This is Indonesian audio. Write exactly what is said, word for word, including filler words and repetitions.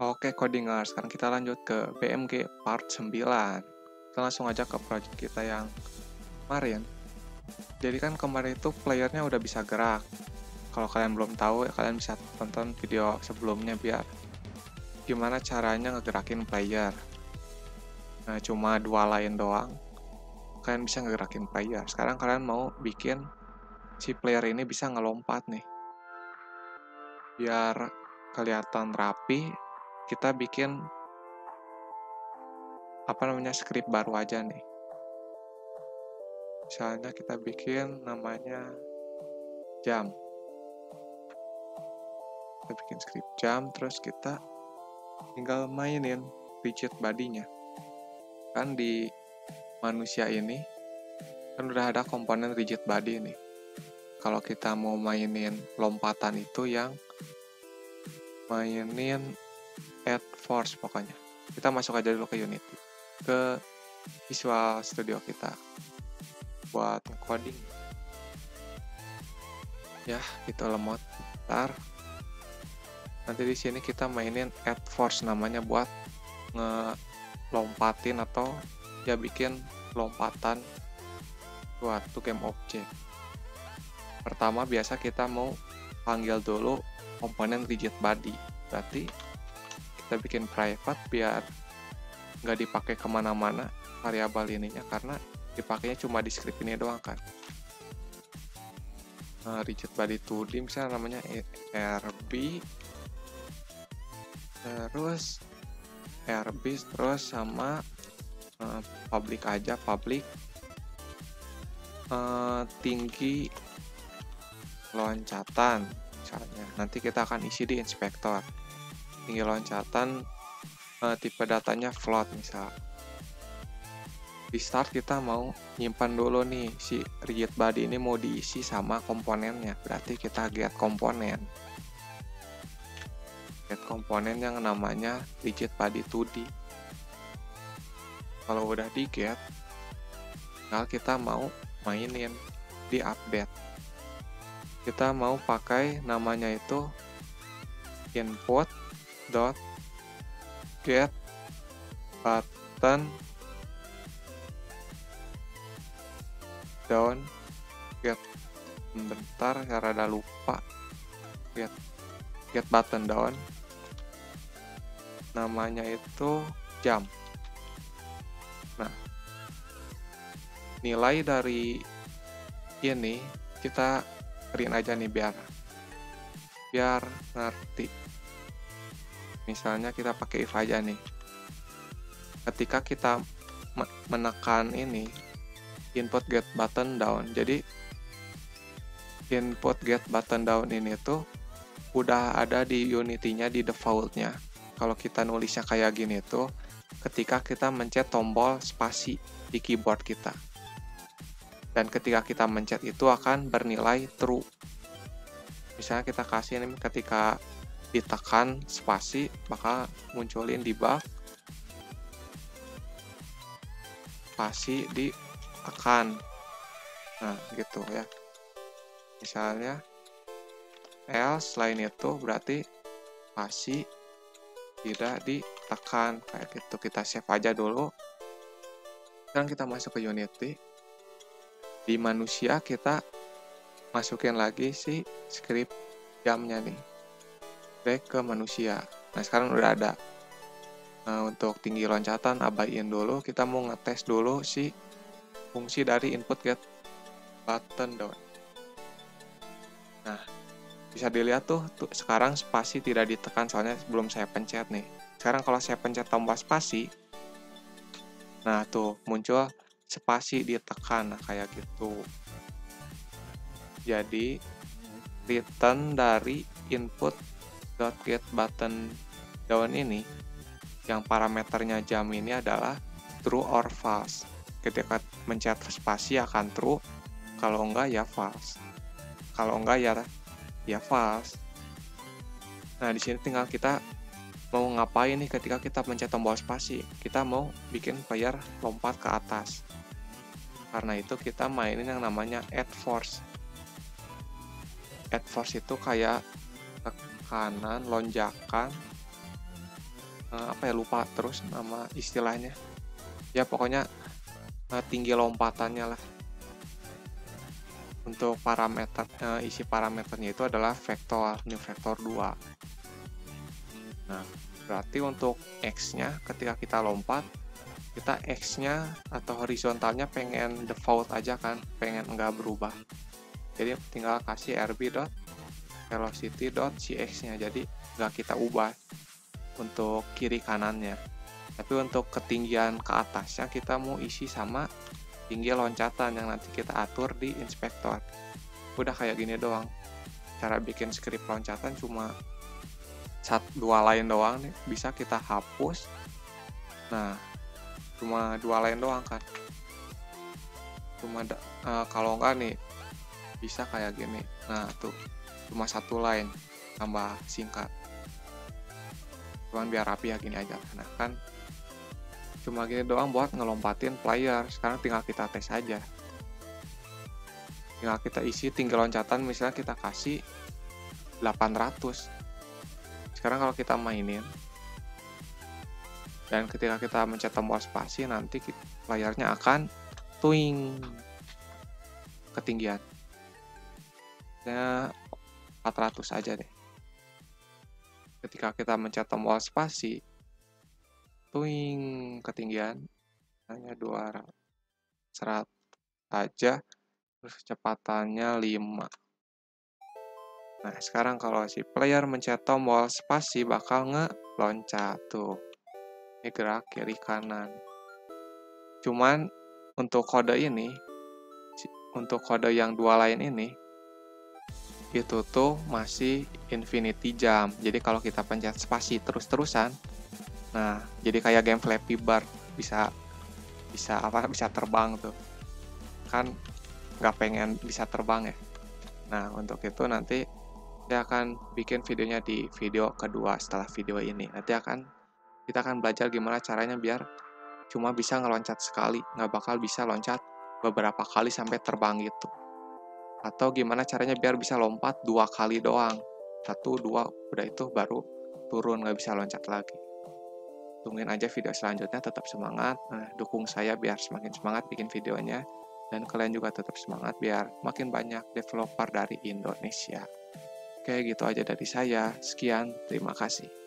Oke codingers, sekarang kita lanjut ke B M G part sembilan. Kita langsung aja ke project kita yang kemarin. Jadi kan kemarin itu playernya udah bisa gerak. Kalau kalian belum tahu, ya kalian bisa tonton video sebelumnya biar gimana caranya ngegerakin player. Nah, cuma dua line doang, kalian bisa ngegerakin player. Sekarang kalian mau bikin si player ini bisa ngelompat nih. Biar kelihatan rapi, kita bikin apa namanya script baru aja nih. Misalnya kita bikin namanya jam. Kita bikin script jam, terus kita tinggal mainin rigid body-nya. Kan di manusia ini kan udah ada komponen rigid body nih. Kalau kita mau mainin lompatan itu yang mainin add force pokoknya. Kita masuk aja dulu ke Unity, ke Visual Studio kita buat coding. Ya, gitu lemot. Ntar nanti di sini kita mainin add force namanya buat ngelompatin atau ya bikin lompatan suatu game object. Pertama biasa kita mau panggil dulu komponen rigid body. Berarti kita bikin private biar nggak dipakai kemana-mana variabel ininya, karena dipakainya cuma di script ini doang kan. Nah, rigid body dua D misalnya namanya rb, terus rb terus sama uh, public aja, public uh, tinggi loncatan misalnya. Nanti kita akan isi di inspektor. Tinggi loncatan, uh, tipe datanya float misal. Di start kita mau nyimpan dulu nih si rigid body ini mau diisi sama komponennya. Berarti kita get komponen. Get komponen yang namanya rigid body dua D. Kalau udah di get, tinggal kita mau mainin di update. Kita mau pakai namanya itu input dot get button down get bentar ya rada lupa get get button down namanya itu jam. Nah, nilai dari ini kita print aja nih biar biar ngerti. Misalnya kita pakai if aja nih. Ketika kita menekan ini input get button down, jadi input get button down ini tuh udah ada di Unity-nya di default-nya. Kalau kita nulisnya kayak gini tuh ketika kita mencet tombol spasi di keyboard kita. Dan ketika kita mencet itu akan bernilai true. Misalnya kita kasih ini ketika ditekan spasi bakal munculin debug spasi ditekan. Nah, gitu ya. Misalnya else lain itu berarti spasi tidak ditekan kayak gitu. Kita save aja dulu. Sekarang kita masuk ke Unity. Di manusia kita masukin lagi si script jamnya nih. Back ke manusia. Nah, sekarang udah ada. Nah, untuk tinggi loncatan abaiin dulu. Kita mau ngetes dulu si fungsi dari input get button down. Nah, bisa dilihat tuh, tuh sekarang spasi tidak ditekan soalnya belum saya pencet nih. Sekarang kalau saya pencet tombol spasi, nah tuh muncul spasi ditekan, nah kayak gitu. Jadi return dari input dot get button down ini yang parameternya jam ini adalah true or false. Ketika mencet spasi akan true, kalau enggak ya false. Kalau enggak ya ya false. Nah, di sini tinggal kita mau ngapain nih ketika kita mencet tombol spasi. Kita mau bikin player lompat ke atas. Karena itu kita mainin yang namanya add force. Add force itu kayak tekanan, lonjakan uh, apa ya, lupa terus nama istilahnya. Ya pokoknya uh, tinggi lompatannya lah. Untuk parameter, uh, isi parameternya itu adalah vektor, ini vektor dua. Nah, berarti untuk X-nya ketika kita lompat, kita X-nya atau horizontalnya pengen default aja kan, pengen nggak berubah. Jadi tinggal kasih rb.velocity.cx-nya, jadi nggak kita ubah untuk kiri kanannya. Tapi untuk ketinggian ke atasnya kita mau isi sama tinggi loncatan yang nanti kita atur di inspektor. Udah kayak gini doang. Cara bikin script loncatan cuma satu dua line doang nih, bisa kita hapus. Nah, cuma dua line doang kan. Cuma uh, kalau enggak nih bisa kayak gini. Nah, tuh cuma satu line, tambah singkat. Cuman biar rapi ya gini aja. Nah, kan cuma gini doang buat ngelompatin player. Sekarang tinggal kita tes aja. Tinggal kita isi tinggi loncatan, misalnya kita kasih delapan ratus. Sekarang kalau kita mainin, dan ketika kita mencet tombol spasi, nanti layarnya akan twing ketinggian. Ya, empat ratus aja deh. Ketika kita mencet tombol spasi, twing ketinggian hanya dua ratus aja, terus kecepatannya lima. Nah, sekarang kalau si player mencet tombol spasi bakal ngeloncat tuh. Ini gerak kiri kanan. Cuman untuk kode ini, untuk kode yang dua lain ini, itu tuh masih infinity jump. Jadi kalau kita pencet spasi terus-terusan, nah jadi kayak game Flappy Bird, bisa bisa apa bisa terbang tuh. Kan nggak pengen bisa terbang ya. Nah untuk itu nanti saya akan bikin videonya di video kedua setelah video ini. Nanti akan kita akan belajar gimana caranya biar cuma bisa ngeloncat sekali, nggak bakal bisa loncat beberapa kali sampai terbang gitu. Atau gimana caranya biar bisa lompat dua kali doang. Satu, dua, udah itu baru turun, nggak bisa loncat lagi. Tungguin aja video selanjutnya, tetap semangat. Nah, dukung saya biar semakin semangat bikin videonya. Dan kalian juga tetap semangat biar makin banyak developer dari Indonesia. Oke, gitu aja dari saya. Sekian, terima kasih.